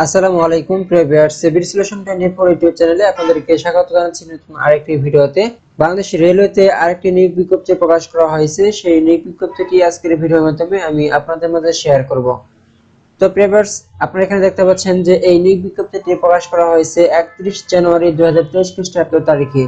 আসসালামু আলাইকুম প্রিয় ভিউয়ার্স, সিভিল সলিউশন 24 ইউটিউব চ্যানেলে আপনাদেরকে স্বাগত জানাচ্ছি নতুন আরেকটি ভিডিওতে। বাংলাদেশ রেলওয়েতে আরেকটি নিয়োগ বিজ্ঞপ্তি প্রকাশ করা হয়েছে। সেই নিয়োগ বিজ্ঞপ্তিটি আজকের ভিডিওর মাধ্যমে আমি আপনাদের মাঝে শেয়ার করব। তো প্রিয় ভিউয়ার্স, আপনারা এখানে দেখতে পাচ্ছেন যে এই নিয়োগ বিজ্ঞপ্তিটি প্রকাশ করা হয়েছে 31 জানুয়ারি 2023 খ্রিস্টাব্দ তারিখে।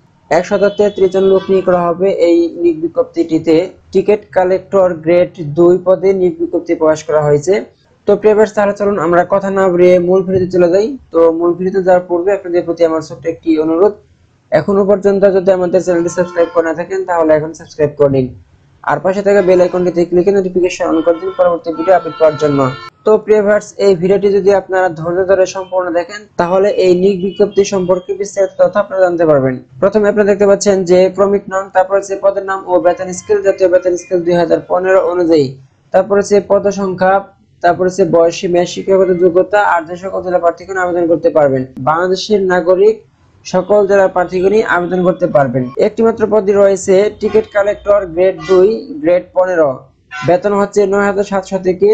133 জন লোক নিয়োগ করা হবে এই নিয়োগ বিজ্ঞপ্তিটিতে। টিকিট কালেক্টর গ্রেড 2 পদে নিয়োগ বিজ্ঞপ্তি প্রকাশ করা হয়েছে। তো প্রিভিয়াস তাহলে চলুন আমরা কথা না বাড়িয়ে মূল ভিডিওতে চলে যাই। তো মূল ভিডিওতে যাওয়ার পূর্বে আপনাদের প্রতি আমার ছোট্ট একটি অনুরোধ, এখনো পর্যন্ত যদি আমাদের চ্যানেলটি সাবস্ক্রাইব করে না থাকেন তাহলে এখন সাবস্ক্রাইব করে নিন, আর পাশে থাকা বেল আইকনটিতে ক্লিক করে নোটিফিকেশন অন করে দিন পরবর্তী ভিডিও আপলোড করার জন্য। তো প্রিভিয়াস এই ভিডিওটি যদি আপনারা ধৈর্য ধরে সম্পূর্ণ দেখেন তাহলে এই নিয়োগ বিজ্ঞপ্তি সম্পর্কে বিস্তারিত তথ্য আপনারা জানতে পারবেন। প্রথমে আপনারা দেখতে পাচ্ছেন যে ক্রমিক নাম, তারপর হচ্ছে পদের নাম ও বেতন স্কেল, জাতীয় বেতন স্কেল 2015 অনুযায়ী, তারপর হচ্ছে পদ সংখ্যা, তারপর হচ্ছে বয়সীমা, শিক্ষাগত যোগ্যতা, আর যে সকল জেলা প্রার্থীগণ আবেদন করতে পারবেন। বাংলাদেশের নাগরিক সকল জেলার প্রার্থীগণই আবেদন করতে পারবেন। একটি মাত্র পদই রয়েছে টিকিট কালেক্টর গ্রেড 2 গ্রেড 15। বেতন হচ্ছে 9,700 থেকে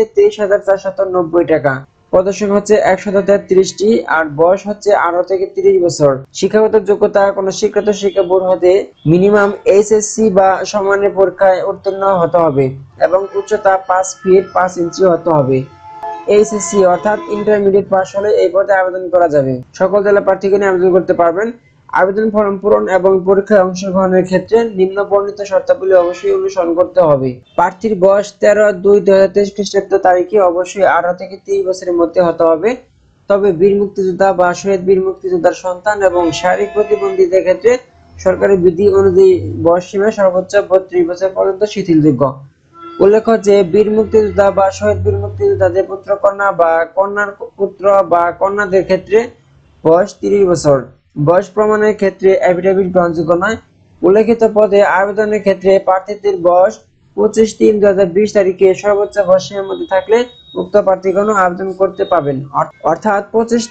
23,490 টাকা। পদসংখ্যা হচ্ছে 133টি, আর বয়স হচ্ছে 18 থেকে 30 বছর। শিক্ষাগত যোগ্যতা কোনো স্বীকৃত শিক্ষা বোর্ড হতে মিনিমাম এইচএসসি বা সমানের পরীক্ষায় উত্তীর্ণ হতে হবে এবং উচ্চতা 5 ফিট 5 ইঞ্চি হতে হবে। এইচএসসি অর্থাৎ ইন্টারমিডিয়েট পাস হলে এই পদে আবেদন করা যাবে। সকল জেলা প্রার্থীগণ আবেদন করতে পারবেন। আবেদন ফর্ম পূরণ এবং পরীক্ষায় অংশগ্রহণের ক্ষেত্রে নিম্ন বর্ণিত শর্তাবলী অবশ্যই অনুসরণ করতে হবে। প্রার্থীর বয়স 13/2/2023 খ্রিস্টাব্দ তারিখে অবশ্যই 18 থেকে 30 বছরের মধ্যে হতে হবে। তবে বীর মুক্তিযোদ্ধা বা শহীদ বীর মুক্তিযোদ্ধার সন্তান এবং শারীরিক প্রতিবন্ধীদের ক্ষেত্রে সরকারি বিধি অনুযায়ী বয়সসীমা সর্বোচ্চ 32 বছর পর্যন্ত শিথিলযোগ্য। উল্লেখ্য যে বীর মুক্তিযোদ্ধা বা শহীদ বীর মুক্তিযোদ্ধাদের পুত্র কন্যা বা কন্যার পুত্র বা কন্যাদের ক্ষেত্রে বয়স 30 বছর। বয়স প্রমাণের ক্ষেত্রে এফিডেভিট গ্রহণযোগ্য নয়। উল্লেখিত পদে আবেদনের ক্ষেত্রে প্রার্থীদের বয়স 25/3/2020 তারিখে সর্বোচ্চ বয়সের মধ্যে থাকলে উক্ত প্রার্থীগণও আবেদন করতে পাবেন। অর্থাৎ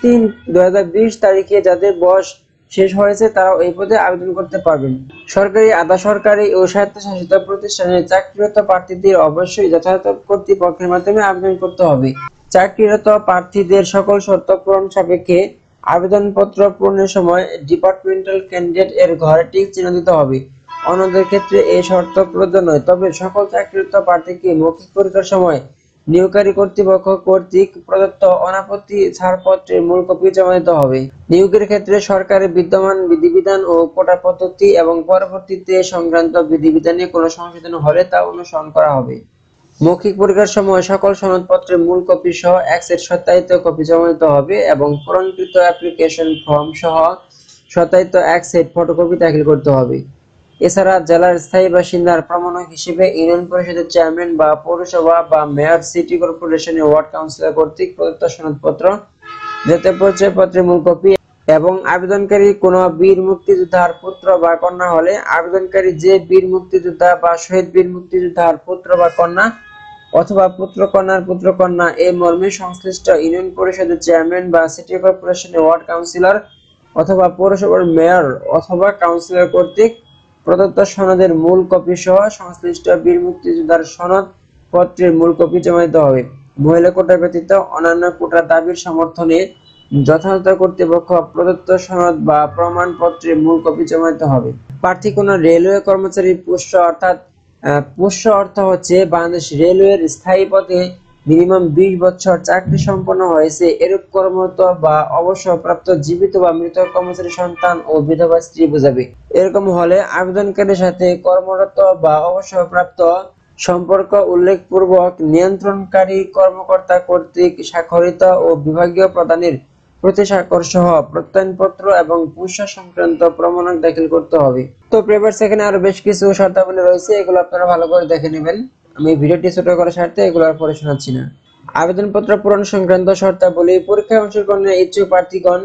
25/3/2020 তারিখে যাদের বয়স শেষ হয়েছে তারা এই পদে আবেদন করতে পারবেন। সরকারি, আধা সরকারি ও স্বায়ত্তশাসিত প্রতিষ্ঠানে চাকরিরত প্রার্থীদের অবশ্যই যথাযথ কর্তৃপক্ষের মাধ্যমে আবেদন করতে হবে। চাকরিরত প্রার্থীদের সকল শর্ত পূরণ সাপেক্ষে আবেদনপত্র পূরণের সময় ডিপার্টমেন্টাল ক্যান্ডিডেট এর ঘরে টিক চিহ্ন দিতে হবে। অন্যদের ক্ষেত্রে এই শর্ত প্রযোজ্য নয়। তবে সকল চাকরিরত প্রার্থীকে মৌখিক পরীক্ষার সময় নিয়োগকারী কর্তৃপক্ষ কর্তৃক প্রদত্ত অনাপত্তি ছাড়পত্রের মূল কপি জমা দিতে হবে। নিয়োগের ক্ষেত্রে সরকারের বিদ্যমান বিধিবিধান ও কোটা পদ্ধতি এবং পরবর্তীতে সংক্রান্ত বিধিবিধানে কোনো সংশোধন হলে তা অনুসরণ করা হবে। মৌখিক পরীক্ষার সময় সকল সনদপত্রের মূল কপি সহ এক সেট সত্যায়িত কপি জমা দিতে হবে এবং পূরণকৃত অ্যাপ্লিকেশন ফর্ম সহ সত্যায়িত এক সেট ফটোকপি দাখিল করতে হবে। এছাড়া জেলার স্থায়ী বাসিন্দার প্রমাণক হিসেবে ইউনিয়ন পরিষদের চেয়ারম্যান বা পৌরসভা বা মেয়র, সিটি কর্পোরেশনের ওয়ার্ড কাউন্সিলর কর্তৃক প্রদত্ত সনদপত্র, জাতীয় পরিচয়পত্রের মূল কপি এবং আবেদনকারী কোনো বীর মুক্তিযোদ্ধার পুত্র বা কন্যা হলে আবেদনকারী যে বীর মুক্তিযোদ্ধা বা শহীদ বীর মুক্তিযোদ্ধার পুত্র বা কন্যা অথবা পুত্র কন্যার পুত্র কন্যা এই মর্মে সংশ্লিষ্ট ইউনিয়ন পরিষদের চেয়ারম্যান বা সিটি কর্পোরেশনের ওয়ার্ড কাউন্সিলর অথবা পৌরসভার মেয়র অথবা কাউন্সিলর কর্তৃক প্রদত্ত সনদের মূল কপি সহ সংশ্লিষ্ট বীর মুক্তিযোদ্ধার সনদ পত্রের মূল কপি জমা দিতে হবে। মহিলা কোটা ব্যতীত অন্যান্য কোটার দাবির সমর্থনে যথাযথ কর্তৃপক্ষ প্রদত্ত সনদ বা প্রমাণপত্রের মূল কপি জমা দিতে হবে। প্রার্থী কোনো রেলওয়ে কর্মচারী পোষ্য, অর্থাৎ পোষ্য অর্থ হচ্ছে বাংলাদেশ রেলওয়ের স্থায়ী পদে মিনিমাম 20 বছর চাকরি সম্পন্ন হয়েছে এরূপ কর্মরত বা অবসরপ্রাপ্ত জীবিত বা মৃত কর্মচারী সন্তান ও বিধবা স্ত্রী বোঝাবে। এরকম হলে আবেদনকারীর সাথে কর্মরত বা অবসরপ্রাপ্ত সম্পর্ক উল্লেখপূর্বক নিয়ন্ত্রণকারী কর্মকর্তা কর্তৃক স্বাক্ষরিত ও বিভাগীয় প্রধানের প্রতি স্বাক্ষর সহ প্রত্যয়নপত্র এবং পোষ্য সংক্রান্ত প্রমাণক দাখিল করতে হবে। তো প্রিভিয়াস এখানে আরো বেশ কিছু শর্তাবলী রয়েছে, এগুলো আপনারা ভালো করে দেখে নেবেন। আমি ভিডিওটি ছোট করার স্বার্থে এগুলো আর পড়ে শোনাচ্ছি না। আবেদনপত্র পূরণ সংক্রান্ত শর্তাবলী: পরীক্ষায় অংশগ্রহণের ইচ্ছুক প্রার্থীগণ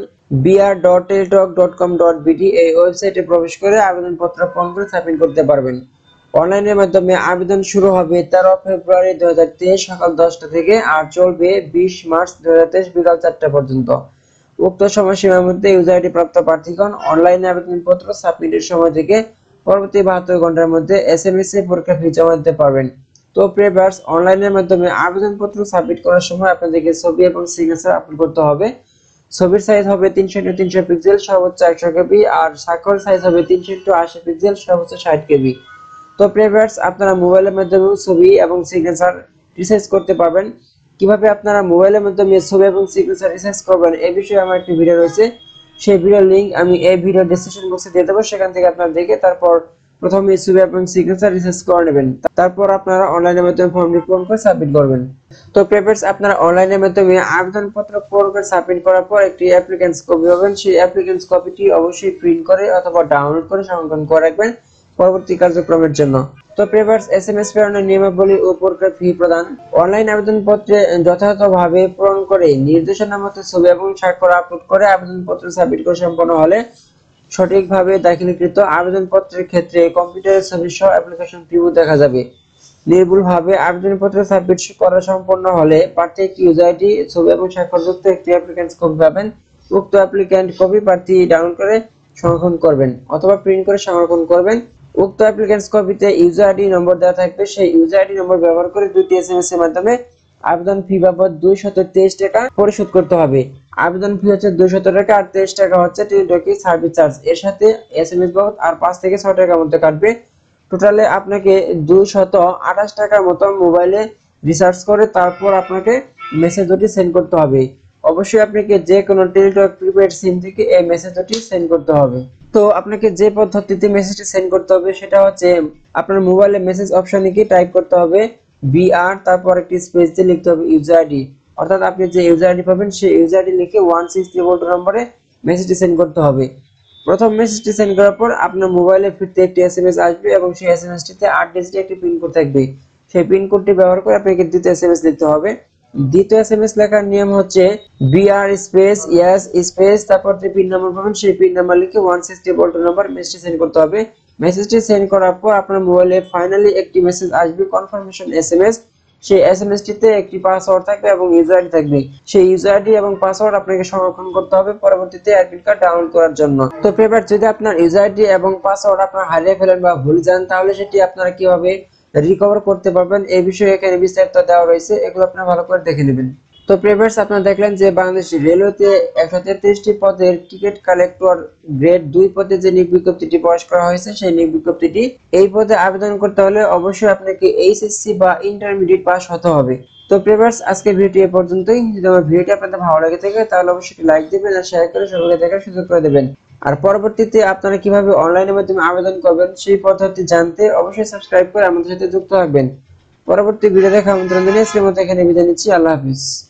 br.teletalk.com.bd এই ওয়েবসাইটে প্রবেশ করে আবেদনপত্র পূরণ করে সাবমিট করতে পারবেন। অনলাইনের মাধ্যমে আবেদন শুরু হবে 13 ফেব্রুয়ারি 2023 সকাল 10টা থেকে আর চলবে 20 মার্চ 2023 বিকাল 4টা পর্যন্ত। উক্ত সময়সীমার মধ্যে ইউজার আইডি প্রাপ্ত প্রার্থীগণ অনলাইনে আবেদনপত্র সাবমিটের সময় থেকে পরবর্তী 72 ঘন্টার মধ্যে এসএমএস এ পরীক্ষা ফি জমা দিতে পারবেন। তো প্রিভিয়ার্স অনলাইনের মাধ্যমে আবেদনপত্র সাবমিট করার সময় আপনাদেরকে ছবি এবং সিগনেচার আপলোড করতে হবে। ছবির সাইজ হবে 300x300 পিক্সেল সর্বোচ্চ 100 কেবি, আর স্বাক্ষর সাইজ হবে 300x80 পিক্সেল সর্বোচ্চ 60 কেবি। তো প্রিভিয়ার্স আপনারা মোবাইলের মাধ্যমে ছবি এবং সিগনেচার রিসাইজ করতে পারবেন। কিভাবে আপনারা মোবাইলের মাধ্যমে ছবি এবং সিগনেচার রিসাইজ করবেন এই বিষয়ে আমার একটি ভিডিও রয়েছে, সেই ভিডিওর লিংক আমি এই ভিডিও ডেসক্রিপশন বক্সে দিয়ে দেবো। সেখান থেকে আপনারা দেখে তারপর প্রথমে ছবি এবং সিগনেচার রিসাইজ করে নেবেন। তারপর আপনারা অনলাইনের মাধ্যমে ফর্মটি পূরণ করে সাবমিট করবেন। তো প্রিভিয়ার্স আপনারা অনলাইনের মাধ্যমে আবেদনপত্র পূরণ করে সাবমিট করার পর একটি অ্যাপ্লিকেন্স কপি পাবেন। সেই অ্যাপ্লিকেন্স কপিটি অবশ্যই প্রিন্ট করে অথবা ডাউনলোড করে সংরক্ষণ করে রাখবেন পরবর্তী কার্যক্রমের জন্য। তো প্রিভিয়ার্স এসএমএস প্রেরণের নিয়মাবলী ও প্রক্রিয়া ফি প্রদান। অনলাইন আবেদনপত্রে যথাযথভাবে পূরণ করে নির্দেশনা মতো ছবি এবং স্বাক্ষর আপলোড করে আবেদনপত্র সাবমিট করে সম্পন্ন হলে সঠিকভাবে দাখিলকৃত আবেদনপত্রের ক্ষেত্রে কম্পিউটারের ছবি সহ অ্যাপ্লিকেশন প্রিভিউ দেখা যাবে। নির্ভুলভাবে আবেদনপত্র সাবমিট করা সম্পন্ন হলে প্রার্থী একটি ইউজার আইডি, ছবি এবং স্বাক্ষরযুক্ত একটি অ্যাপ্লিকেন্স কপি পাবেন। উক্ত অ্যাপ্লিক্যান্ট কপি প্রার্থী ডাউনলোড করে সংরক্ষণ করবেন অথবা প্রিন্ট করে সংরক্ষণ করবেন। উক্ত অ্যাপ্লিকেন্স কপিতে ইউজার আইডি নম্বর দেওয়া থাকবে। সেই ইউজার আইডি নম্বর ব্যবহার করে দুটি এসএমএস এর মাধ্যমে আবেদন ফি বাবদ 223 টাকা পরিশোধ করতে হবে। আবেদন ফি হচ্ছে 200 টাকা আর 23 টাকা হচ্ছে টেলিটকি সার্ভিস চার্জ। এর সাথে এসএমএস বাবদ আর 5 থেকে 6 টাকার মধ্যে কাটবে। টোটালে আপনাকে 228 টাকার মতো মোবাইলে রিচার্জ করে তারপর আপনাকে মেসেজ দুটি সেন্ড করতে হবে। অবশ্যই আপনাকে যে কোনো টেলিটক প্রিপেড সিম থেকে এই মেসেজ দুটি সেন্ড করতে হবে। তো আপনাকে যে পদ্ধতিতে মেসেজটি সেন্ড করতে হবে সেটা হচ্ছে আপনার মোবাইলে মেসেজ অপশনে গিয়ে টাইপ করতে হবে বিআর, তারপর একটি স্পেস দিয়ে লিখতে হবে ইউজার আইডি। অর্থাৎ আপনি যে ইউজার আইডি পাবেন সেই ইউজার আইডি লিখে 163 নম্বরে মেসেজটি সেন্ড করতে হবে। প্রথম মেসেজটি সেন্ড করার পর আপনার মোবাইলে ফিরতে একটি এসএমএস আসবে এবং সেই এসএমএসটিতে 8 ডিজিটের একটি পিন কোড থাকবে। সেই পিন কোডটি ব্যবহার করে আপনাকে দ্বিতীয় এসএমএস লিখতে হবে। দ্বিতীয় এসএমএস লেখার নিয়ম হচ্ছে বিআর স্পেস ইয়েস স্পেস তারপর যে পিন নাম্বার পাবেন সেই পিন নাম্বার লিখে 163 নম্বর মেসেজটি সেন্ড করতে হবে। মেসেজটি সেন্ড করার পর আপনার মোবাইলে ফাইনালি একটি মেসেজ আসবে কনফার্মেশন এসএমএস। সেই এসএমএসটিতে একটি পাসওয়ার্ড থাকবে এবং ইউজার আইডি থাকবে। সেই ইউজার আইডি এবং পাসওয়ার্ড আপনাকে সংরক্ষণ করতে হবে পরবর্তীতে অ্যাডমিট কার্ড ডাউনলোড করার জন্য। তো প্রিভিয়ার্স যদি আপনার ইউজার আইডি এবং পাসওয়ার্ড আপনারা হারিয়ে ফেলেন বা ভুলে যান তাহলে সেটি আপনারা কিভাবে রিকভার করতে পারবেন এই বিষয়ে এখানে বিস্তারিত দেওয়া রয়েছে, এগুলো আপনারা ভালো করে দেখে নেবেন। তো প্রিভিয়ার্স আপনারা দেখলেন যে বাংলাদেশ রেলওয়েতে 133টি পদের টিকিট কালেক্টর গ্রেড 2 পদে যে নিয়োগ বিজ্ঞপ্তিটি প্রকাশ করা হয়েছে সেই নিয়োগ বিজ্ঞপ্তিটি এই পদে আবেদন করতে হলে অবশ্যই আপনাকে এইচএসসি বা ইন্টারমিডিয়েট পাস হতে হবে। তো প্রিভিয়ার্স আজকের ভিডিওটি এই পর্যন্তই। যদি আমার ভিডিওটি আপনাদের ভালো লাগে থাকে তাহলে অবশ্যই লাইক দিবেন আর শেয়ার করে সবাইকে দেখার সুযোগ করে দেবেন। আর পরবর্তীতে আপনারা কিভাবে অনলাইনের মাধ্যমে আবেদন করবেন সেই পদ্ধতি জানতে অবশ্যই সাবস্ক্রাইব করে আমাদের সাথে যুক্ত থাকবেন। পরবর্তী ভিডিও দেখার আমন্ত্রণ জানিয়ে আজকের মতো এখানে বিদায় নিচ্ছি। আল্লাহ হাফেজ।